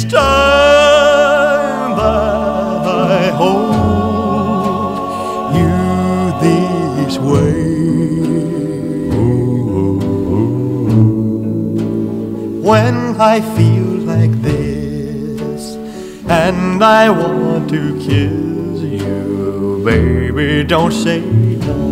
each time that I hold you this way. When I feel like this and I want to kiss you, baby, don't say no.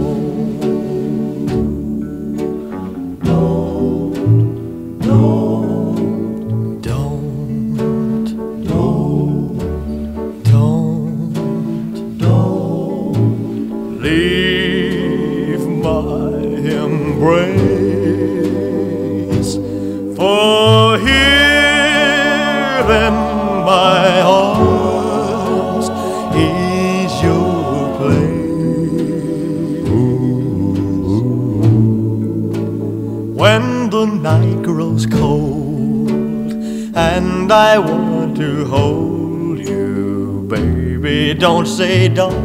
Leave my embrace, for here in my arms is your place. When the night grows cold and I want to hold you, baby, don't say don't.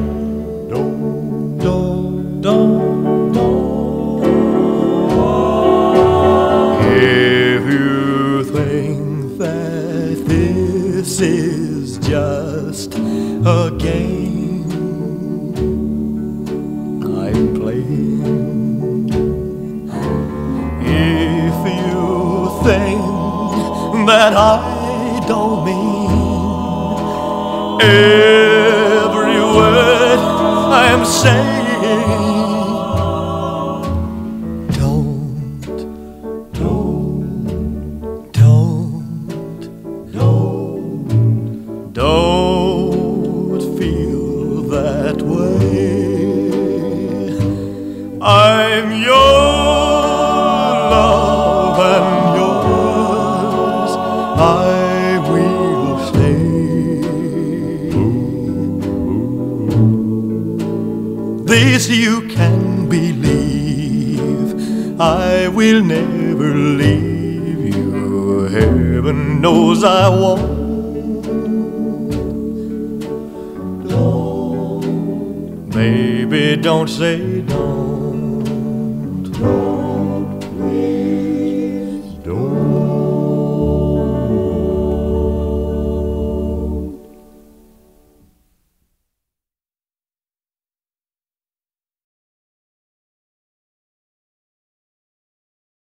If you think that this is just a game I'm playing, if you think that I don't mean every word I'm saying, don't feel that way. I'm your love and yours I will stay. This you can believe, I will never leave you. Heaven knows I won't. Baby, don't say no.